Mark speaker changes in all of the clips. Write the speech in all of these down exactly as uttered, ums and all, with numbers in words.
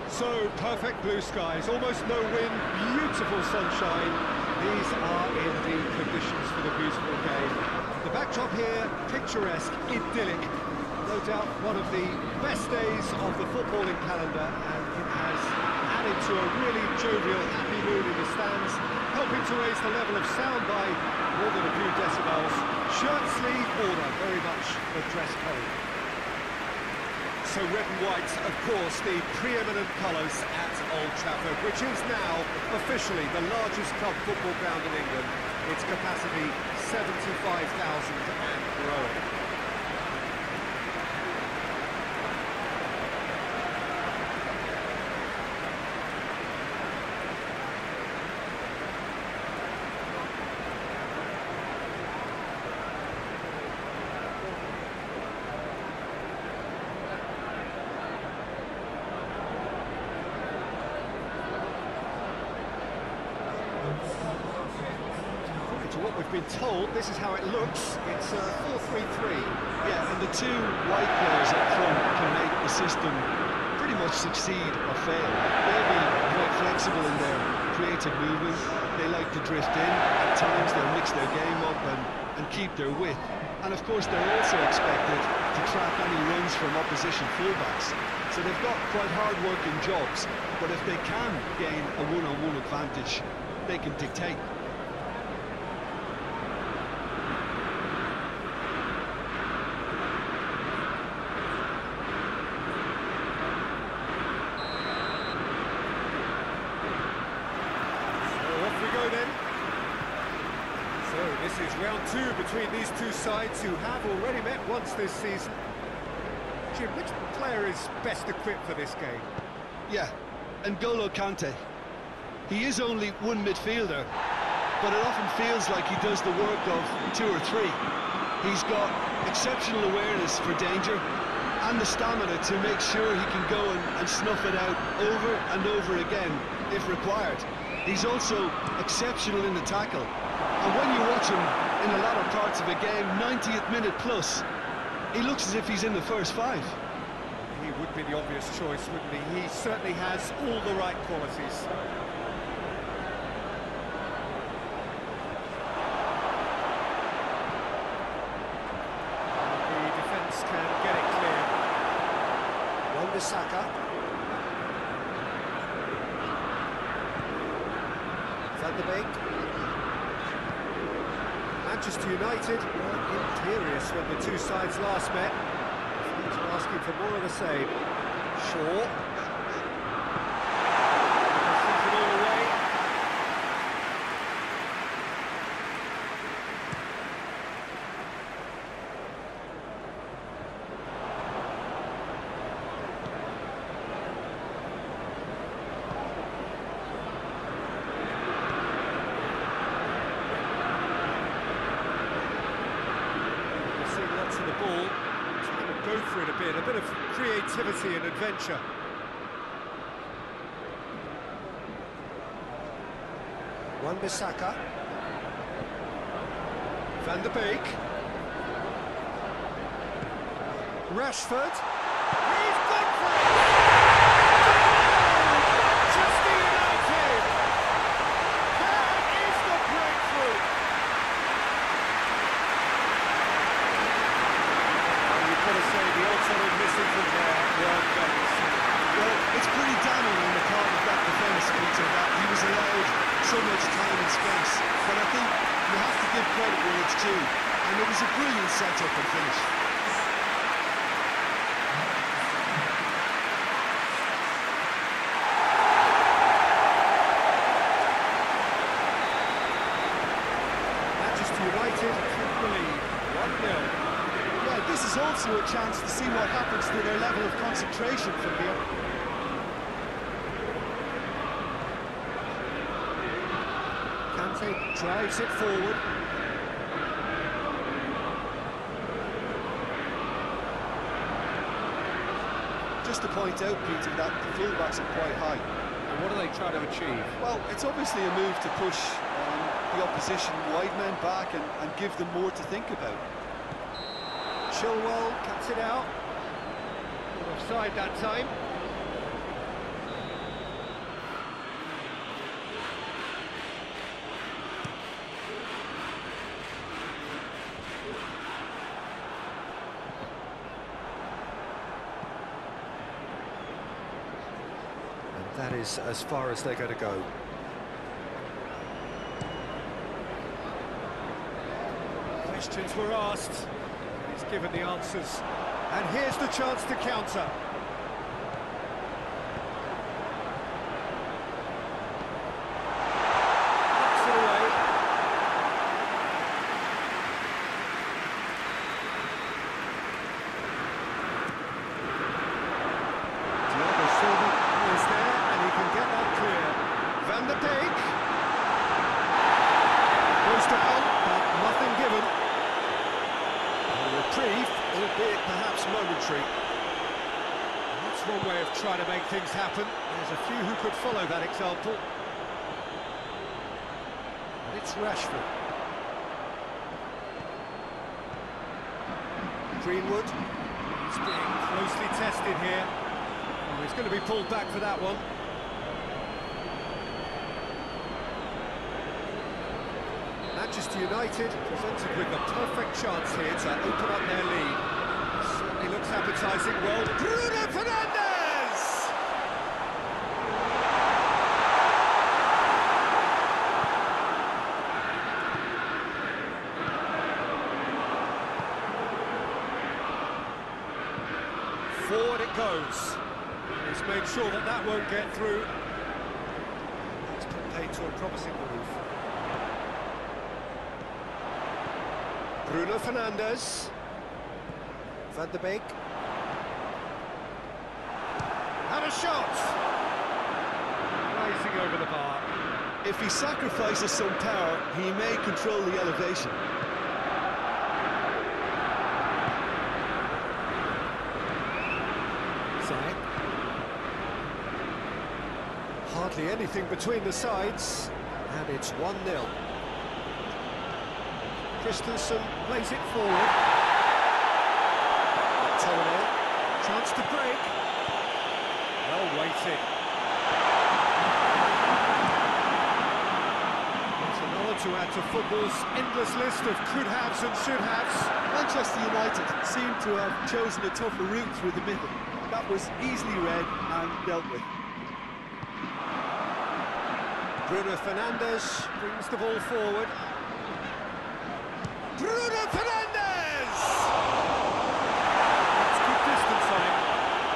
Speaker 1: So, perfect blue skies, almost no wind, beautiful sunshine. These are indeed conditions for the beautiful game. The backdrop here, picturesque, idyllic. No doubt one of the best days of the footballing calendar, and it has added to a really jovial, happy mood in the stands, helping to raise the level of sound by more than a few decibels. Shirt sleeve order, very much the dress code. So red and white, of course, the preeminent colours at Old Trafford, which is now officially the largest club football ground in England. Its capacity seventy-five thousand and growing. To what we've been told, this is how it looks. It's a four three three.
Speaker 2: Yeah, and the two white players up front can make the system pretty much succeed or fail. They'll be quite flexible in their creative movement. They like to drift in. At times they'll mix their game up and, and keep their width. And of course they're also expected to trap any runs from opposition fullbacks. So they've got quite hard-working jobs, but if they can gain a one-on-one advantage, they can dictate.
Speaker 1: This is round two between these two sides who have already met once this season. Jim, which player is best equipped for this game?
Speaker 2: Yeah, N'Golo Kante. He is only one midfielder, but it often feels like he does the work of two or three. He's got exceptional awareness for danger and the stamina to make sure he can go and, and snuff it out over and over again if required. He's also exceptional in the tackle. And when you watch him in the latter parts of a game, ninetieth minute plus, he looks as if he's in the first five.
Speaker 1: He would be the obvious choice, wouldn't he? He certainly has all the right qualities. The defence can get it clear. Wan-Bissaka. Van de Beek. Manchester United were imperious when the two sides last met. Fans are asking for more of the same. Shaw. It all away. The ball, trying to go for it a bit, a bit of creativity and adventure. Wan-Bissaka. Van de Beek. Rashford. He's gone for it! Manchester United! That is the breakthrough! The ultimate missing from there were guns.
Speaker 2: Well, it's pretty damning on the part of that defence, Peter, that he was allowed so much time and space. But I think you have to give credit where it's due, and it was a brilliant set-up and finish.
Speaker 1: Manchester United took the lead, one nil.
Speaker 2: This is also a chance to see what happens to their level of concentration from here.
Speaker 1: Kante drives it forward.
Speaker 2: Just to point out, Peter, that the fullbacks are quite high.
Speaker 1: And what are they trying to achieve?
Speaker 2: Well, it's obviously a move to push um, the opposition wide men back and, and give them more to think about.
Speaker 1: Chilwell cuts it out. Not offside that time. That is as far as they're going to go. Questions were asked. He's given the answers. And here's the chance to counter. Knocks it away. Thiago Silva is there, and he can get that clear. Van der Beek goes down, but nothing given. A reprieve, albeit perhaps momentary. That's one way of trying to make things happen. There's a few who could follow that example. And it's Rashford. Greenwood. He's being closely tested here. Oh, he's going to be pulled back for that one. Manchester United presented with the perfect chance here to open up their lead. Certainly looks appetising. Well, Bruno Fernandes! Forward it goes. He's made sure that that won't get through. It's put paid to a promising move. Bruno Fernandes. Van der Beek. And a shot! Rising over the bar.
Speaker 2: If he sacrifices some power, he may control the elevation.
Speaker 1: Ziyech. Hardly anything between the sides, and it's one nil. Christensen plays it forward. McTominay, chance to break. Well weighted. There's another to add to football's endless list of could-haves and should-haves.
Speaker 2: Manchester United seem to have chosen a tougher route through the middle. That was easily read and dealt with.
Speaker 1: Bruno Fernandes brings the ball forward. Bruno Fernandes! Let's keep distance on him.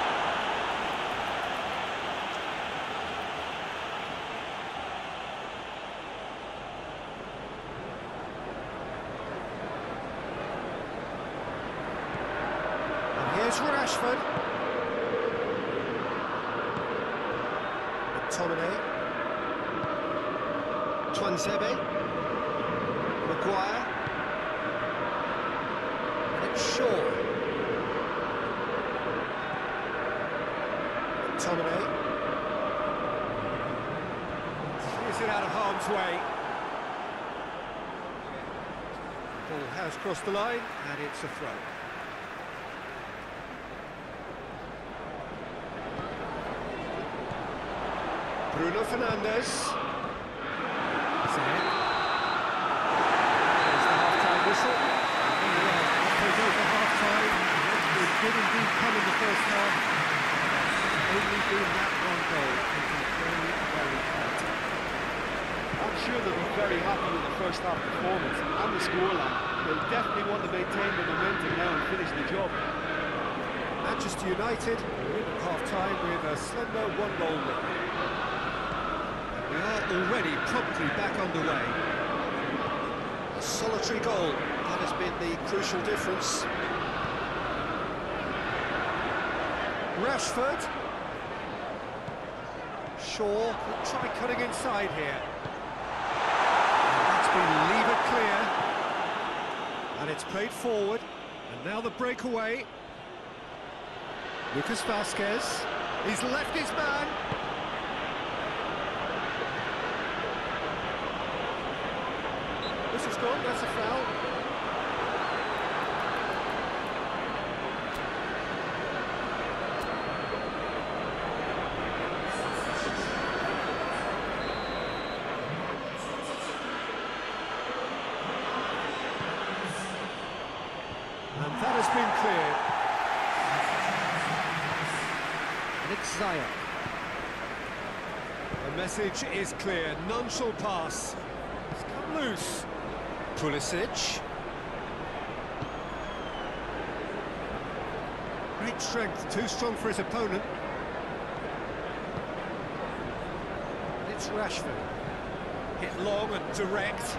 Speaker 1: And here's Rashford. McTominay. Tuanzebe. Maguire. Shaw. McTominay. Clears it out of harm's way. Ball has crossed the line, and it's a throw. Bruno Fernandes. Ziyech. There's the half-time whistle. Over half-time, it did indeed come in the first half. Only been that one goal. It's very, very tight.
Speaker 2: I'm sure they'll be very happy with the first half performance and the scoreline. They'll definitely want to maintain the momentum now and finish the job.
Speaker 1: Manchester United win at half-time with a slender one-goal lead. We are already promptly back underway. A solitary goal. That has been the crucial difference. Rashford. Shaw will try cutting inside here. And that's been levered clear. And it's played forward. And now the breakaway. Lucas Vazquez. He's left his man. This is gone, that's a foul. And that has been cleared. Nick Ziyech. The message is clear, none shall pass. It's come loose. Pulisic. Great strength, too strong for his opponent. It's Rashford. Hit long and direct.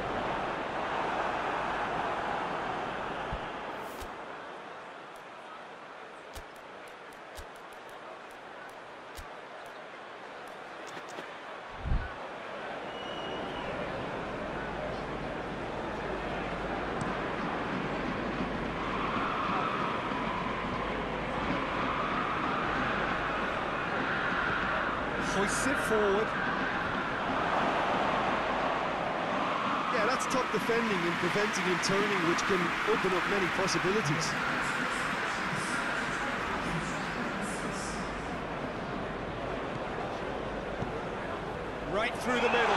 Speaker 1: Hoists it forward.
Speaker 2: Yeah, that's top defending and preventing him turning, which can open up many possibilities.
Speaker 1: Right through the middle.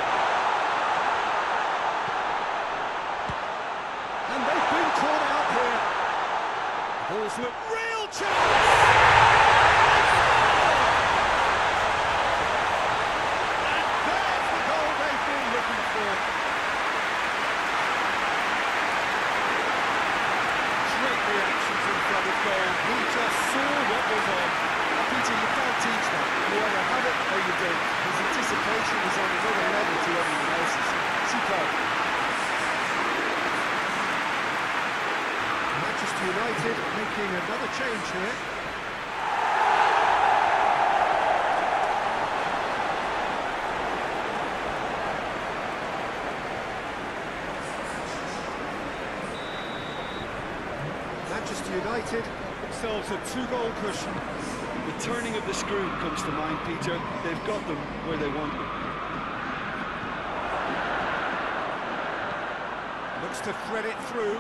Speaker 1: And they've been caught out here. Balls look real chance. He just saw what was on.
Speaker 2: Peter, you can't teach that. You either have it or you don't. His anticipation is on another level to everyone else's. Superb.
Speaker 1: Manchester United making another change here. Manchester United themselves a two-goal cushion.
Speaker 2: The turning of the screw comes to mind, Peter. They've got them where they want them.
Speaker 1: Looks to thread it through.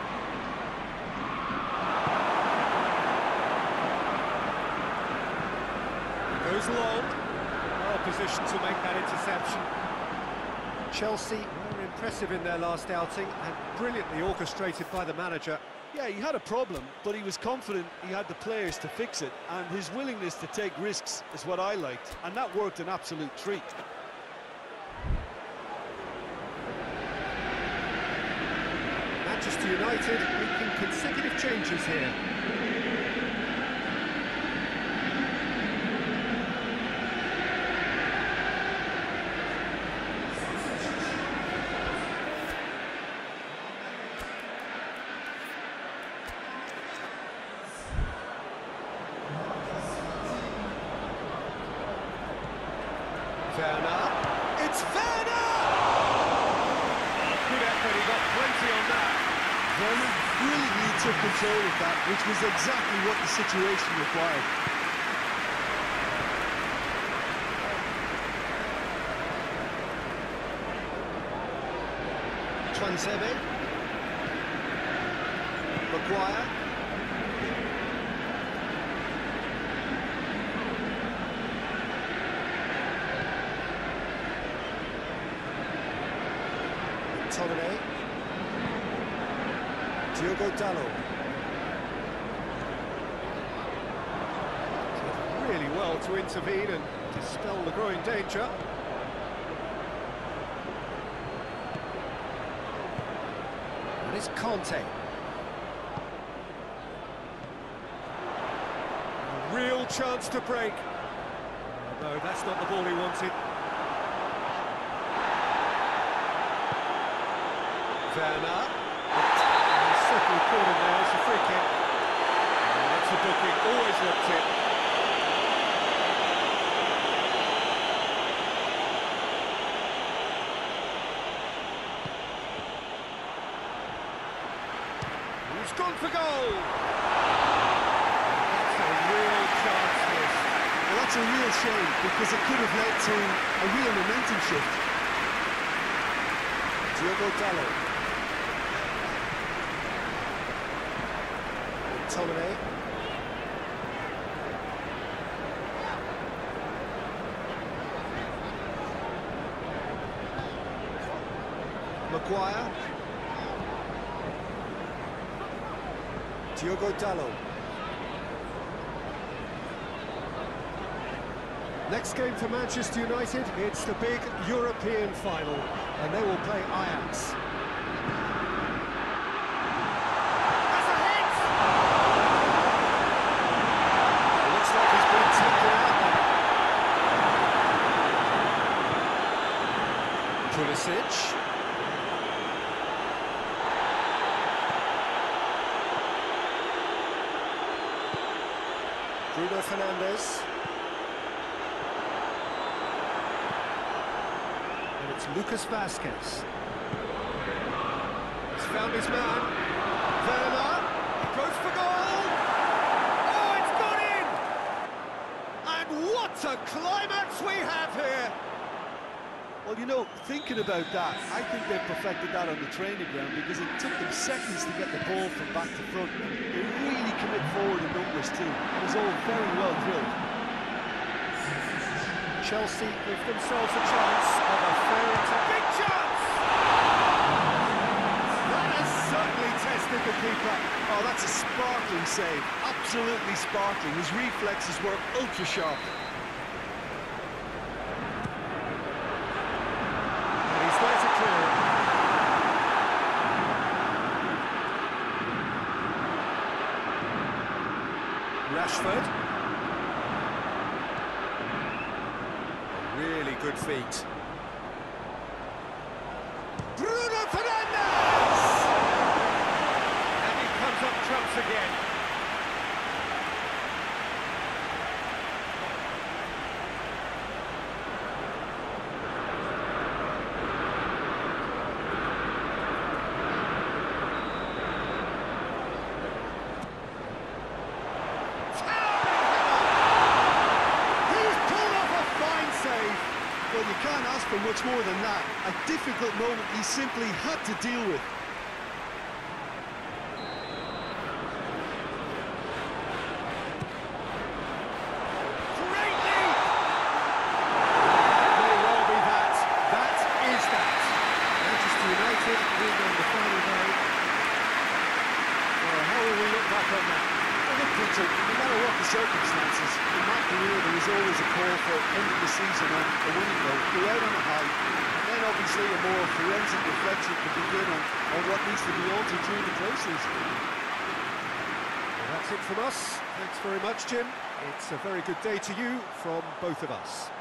Speaker 1: Goes long. Well positioned to make that interception. Chelsea were impressive in their last outing and brilliantly orchestrated by the manager.
Speaker 2: Yeah, he had a problem, but he was confident he had the players to fix it, and his willingness to take risks is what I liked, and that worked an absolute treat.
Speaker 1: Manchester United making consecutive changes here. Werner, it's Werner! Good effort, he got plenty on that.
Speaker 2: Werner brilliantly took control of that, which was exactly what the situation required. Tuanzebe. Maguire.
Speaker 1: McTominay. Diogo Dalot. Did really well to intervene and dispel the growing danger. And it's Conte. A real chance to break. Oh, no, that's not the ball he wanted. Werner. He's certainly caught him there. It's a free kick. Oh, that's a booking. Always looked it. He's gone for goal. That's a real chance missed.
Speaker 2: Well, that's a real shame, because it could have led to a real momentum shift.
Speaker 1: Diogo Dalot. McTominay. Maguire. Diogo Dalot. Next game for Manchester United, it's the big European final, and they will play Ajax. That's a hit! It looks like he's been taken out there. Pulisic. Bruno Fernandes. And it's Lucas Vazquez. He's found his man. Werner goes for goal. Oh, it's gone in! And what a climax we have here!
Speaker 2: Well, you know, thinking about that, I think they've perfected that on the training ground because it took them seconds to get the ball from back to front. They really commit forward in numbers too. It was all very well drilled.
Speaker 1: Chelsea give themselves a chance of a fair attack. Big chance! That has certainly tested the keeper.
Speaker 2: Oh, that's a sparkling save. Absolutely sparkling. His reflexes were ultra sharp.
Speaker 1: Rashford. Really good feet. Bruno Fernandes! And he comes up trumps again.
Speaker 2: Well, you can't ask for much more than that. A difficult moment he simply had to deal with.
Speaker 1: Great lead! May well be that. That is that. Manchester United win on the final day. Well, how will we look back on that?
Speaker 2: Well, look, Peter, no matter what the circumstances, in my career there was always a call for ending the season on a winning note, go out on a high, and then obviously a more forensic reflection to begin on, on what needs to be altered during the close season.
Speaker 1: Well, that's it from us. Thanks very much, Jim. It's a very good day to you from both of us.